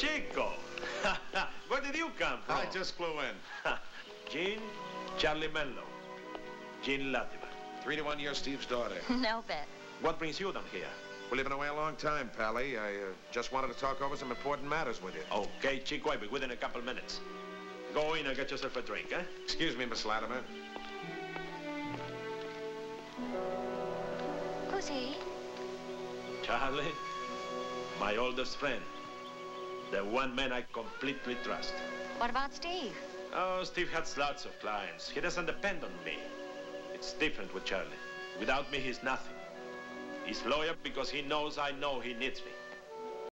Chico. Where did you come from? I just flew in. Jean, Charlie Menlo. Jean Latimer. 3-1, you're Steve's daughter. No bet. What brings you down here? We're living away a long time, Pally. I just wanted to talk over some important matters with you. Okay, Chico, I'll be within a couple minutes. Go in and get yourself a drink, eh? Excuse me, Miss Latimer. Who's he? Charlie, my oldest friend. The one man I completely trust. What about Steve? Oh, Steve has lots of clients. He doesn't depend on me. It's different with Charlie. Without me, he's nothing. He's loyal because he knows I know he needs me.